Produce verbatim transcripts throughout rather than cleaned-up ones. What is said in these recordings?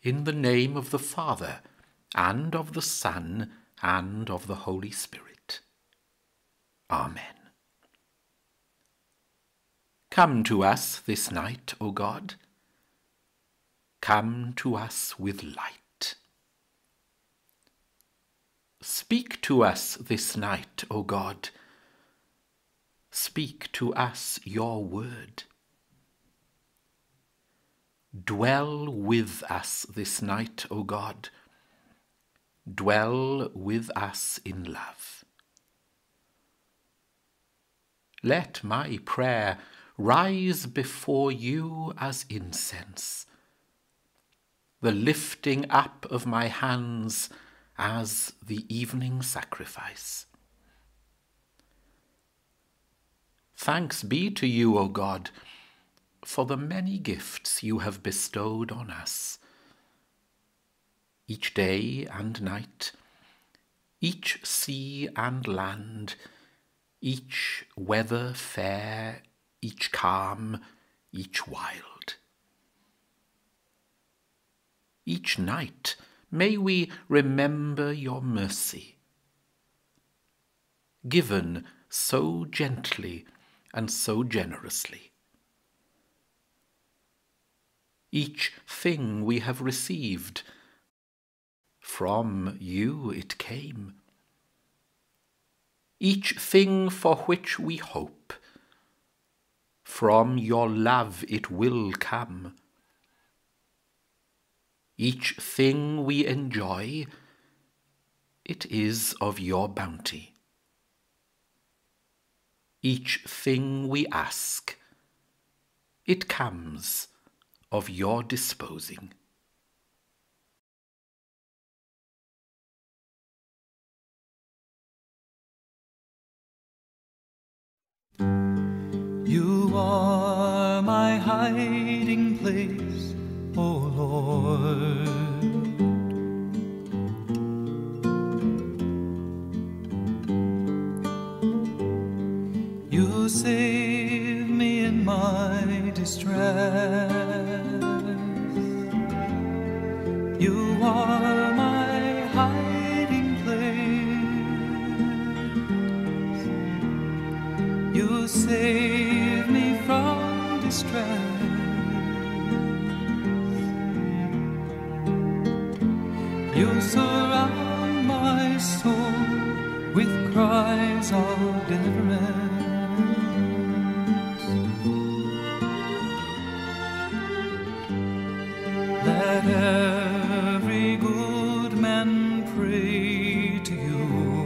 In the name of the Father, and of the Son, and of the Holy Spirit. Amen. Come to us this night, O God. Come to us with light. Speak to us this night, O God. Speak to us your word. Dwell with us this night, O God. Dwell with us in love. Let my prayer rise before you as incense, the lifting up of my hands as the evening sacrifice. Thanks be to you, O God, for the many gifts you have bestowed on us. Each day and night, each sea and land, each weather fair, each calm, each wild. Each night may we remember your mercy, given so gently and so generously. Each thing we have received, from you it came. Each thing for which we hope, from your love it will come. Each thing we enjoy, it is of your bounty. Each thing we ask, it comes of your disposing. You are my hiding place, O Lord. You save me in my distress. You are my hiding place. You save me from distress. You surround my soul with cries of deliverance. Let every good man pray to you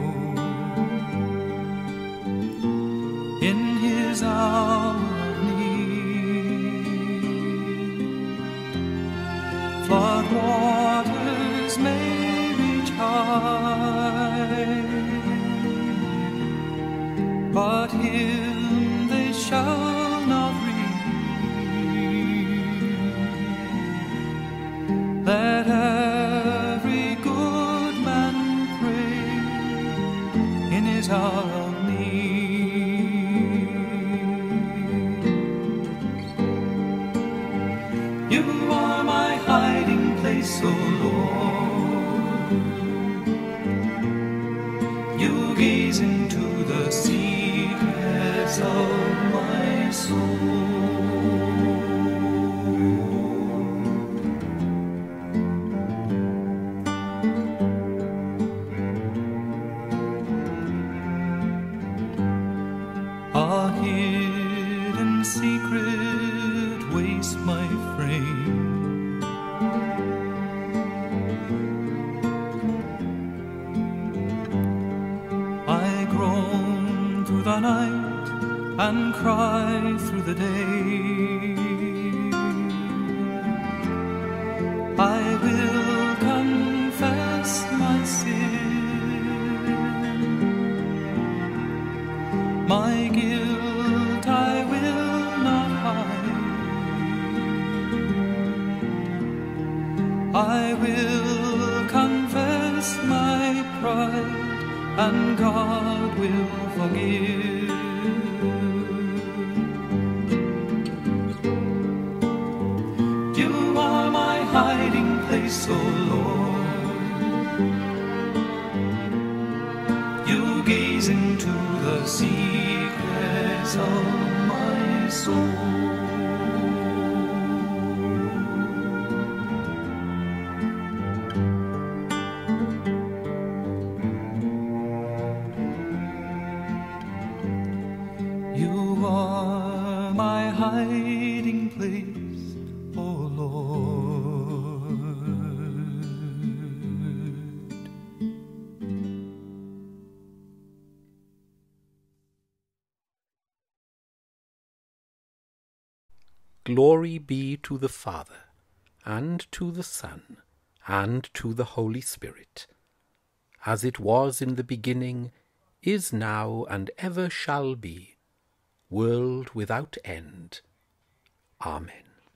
in his hour of need. Flood waters may reach high, but him they shall not reach. Let every good man pray in his hour of need. You are my hiding place, O Lord. You gaze into the secrets of my soul. A hidden secret wastes my frame. I groan through the night and cry through the day. I will confess my sin, my guilt I will not hide. I will confess my pride, and God will forgive. You are my hiding place, grace, O Lord. You gaze into the secrets of my soul. You are my hiding place, O Lord. Glory be to the Father, and to the Son, and to the Holy Spirit, as it was in the beginning, is now, and ever shall be, world without end. Amen.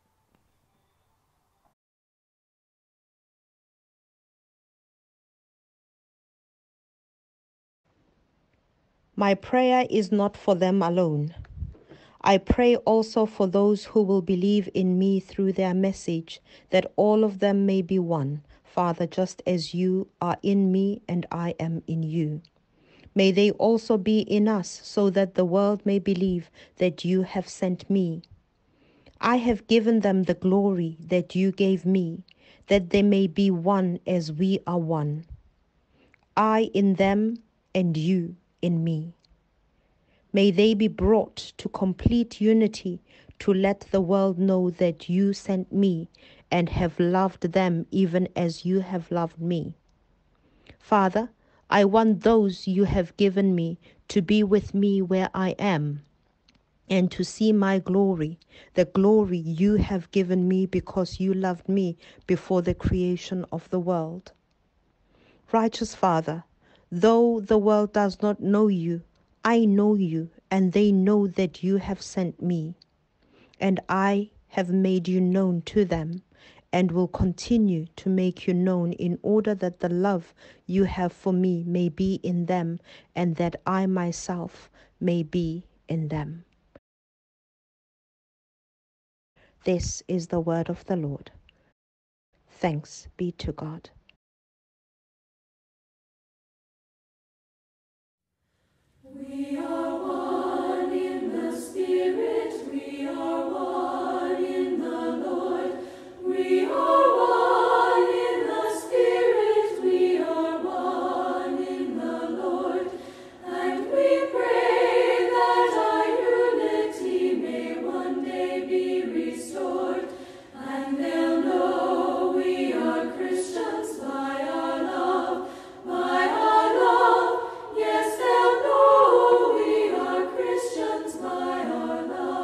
My prayer is not for them alone. I pray also for those who will believe in me through their message, that all of them may be one, Father, just as you are in me and I am in you. May they also be in us, so that the world may believe that you have sent me. I have given them the glory that you gave me, that they may be one as we are one. I in them and you in me. May they be brought to complete unity to let the world know that you sent me and have loved them even as you have loved me. Father, I want those you have given me to be with me where I am, and to see my glory, the glory you have given me because you loved me before the creation of the world. Righteous Father, though the world does not know you, I know you, and they know that you have sent me. And I have made you known to them, and will continue to make you known, in order that the love you have for me may be in them, and that I myself may be in them. This is the word of the Lord. Thanks be to God. We are one in the Spirit, we are one in the Lord. We are one in the Spirit, we are one in the Lord. And we pray that our unity may one day be restored, and they'll know we are Christians by our love, by our love. Yes, they'll know we are Christians by our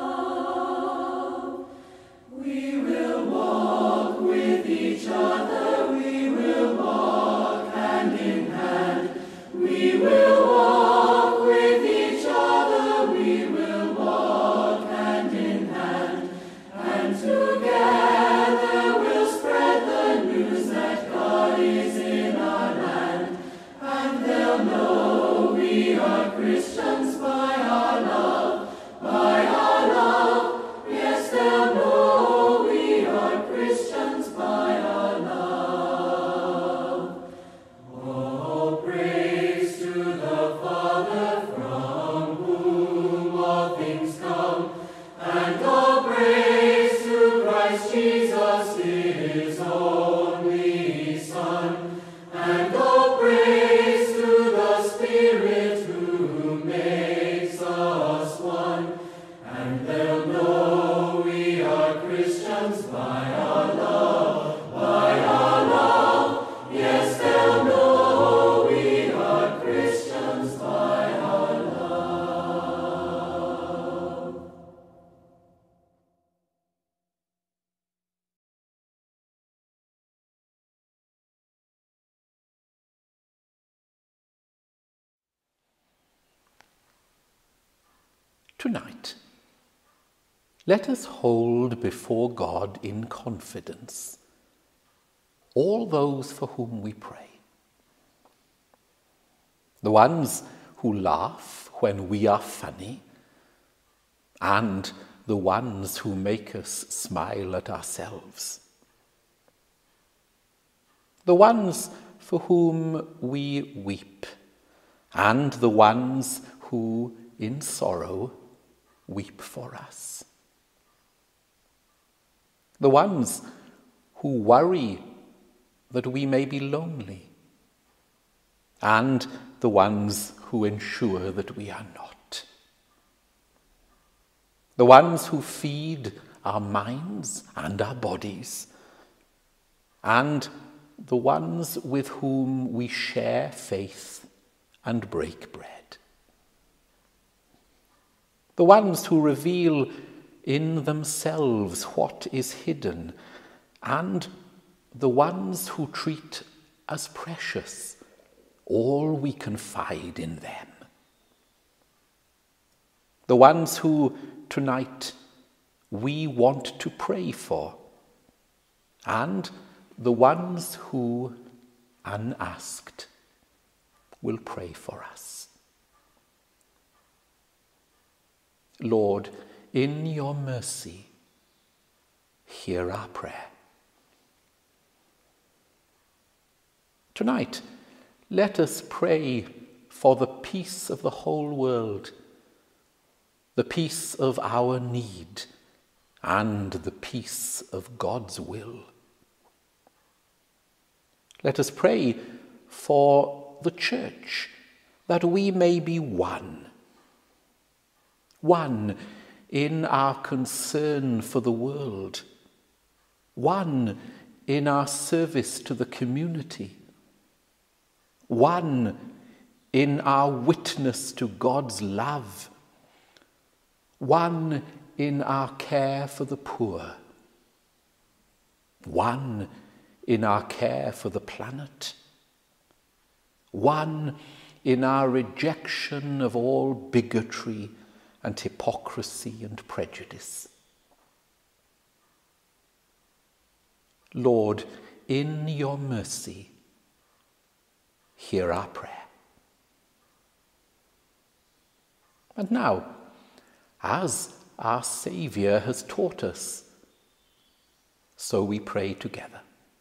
love. We will walk with each other, we will walk hand in hand. We will walk with each other, we will walk hand in hand. And together we'll spread the news that God is in our land. And they'll know we are Christians by our love, by our love. Yes, they'll know we are Christians by our love. Oh, praise to the Father, from whom all things come, and all praise to Christ Jesus, his only Son, and all praise to the Spirit who makes us one. And they'll know we are Christians by our love, by our love. Yes, they'll know we are Christians by our love. Tonight, let us hold before God in confidence all those for whom we pray. The ones who laugh when we are funny, and the ones who make us smile at ourselves. the ones for whom we weep, and the ones who, in sorrow, weep for us. The ones who worry that we may be lonely, and the ones who ensure that we are not. The ones who feed our minds and our bodies, and the ones with whom we share faith and break bread. The ones who reveal in themselves what is hidden, and the ones who treat as precious all we confide in them. The ones who tonight we want to pray for, and the ones who, unasked, will pray for us. Lord, in your mercy, hear our prayer. Tonight, let us pray for the peace of the whole world, the peace of our need, and the peace of God's will. Let us pray for the church, that we may be one. One in our concern for the world. One in our service to the community. One in our witness to God's love. One in our care for the poor. One in our care for the planet. One in our rejection of all bigotry and hypocrisy and prejudice. Lord, in your mercy, hear our prayer. And now, as our Saviour has taught us, so we pray together.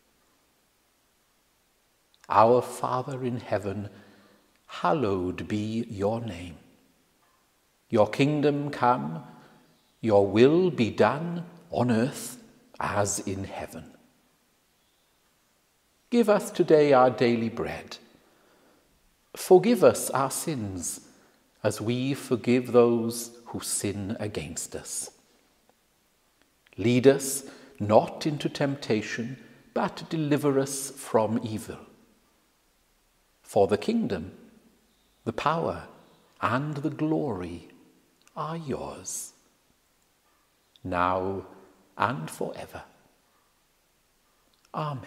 Our Father in heaven, hallowed be your name. Your kingdom come, your will be done on earth as in heaven. Give us today our daily bread. Forgive us our sins, as we forgive those who sin against us. Lead us not into temptation, but deliver us from evil. For the kingdom, the power, and the glory are yours, now and forever. Amen.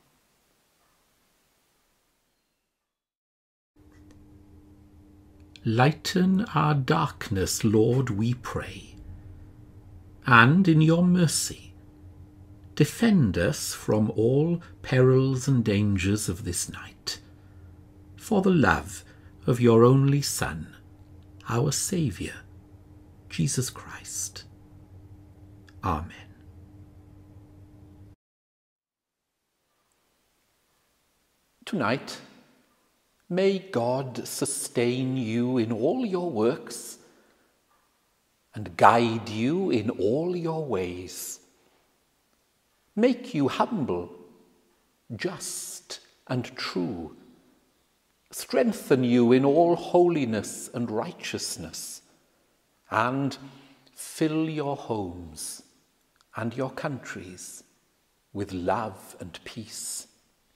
Lighten our darkness, Lord, we pray, and in your mercy defend us from all perils and dangers of this night, for the love of your only Son, our Saviour, Jesus Christ. Amen. Tonight, may God sustain you in all your works and guide you in all your ways, make you humble, just, and true, strengthen you in all holiness and righteousness, and fill your homes and your countries with love and peace.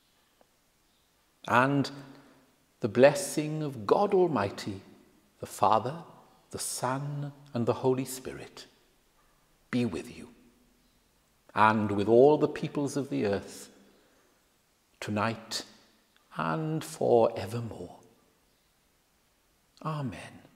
And the blessing of God Almighty, the Father, the Son, and the Holy Spirit be with you, and with all the peoples of the earth, tonight and for evermore. Amen.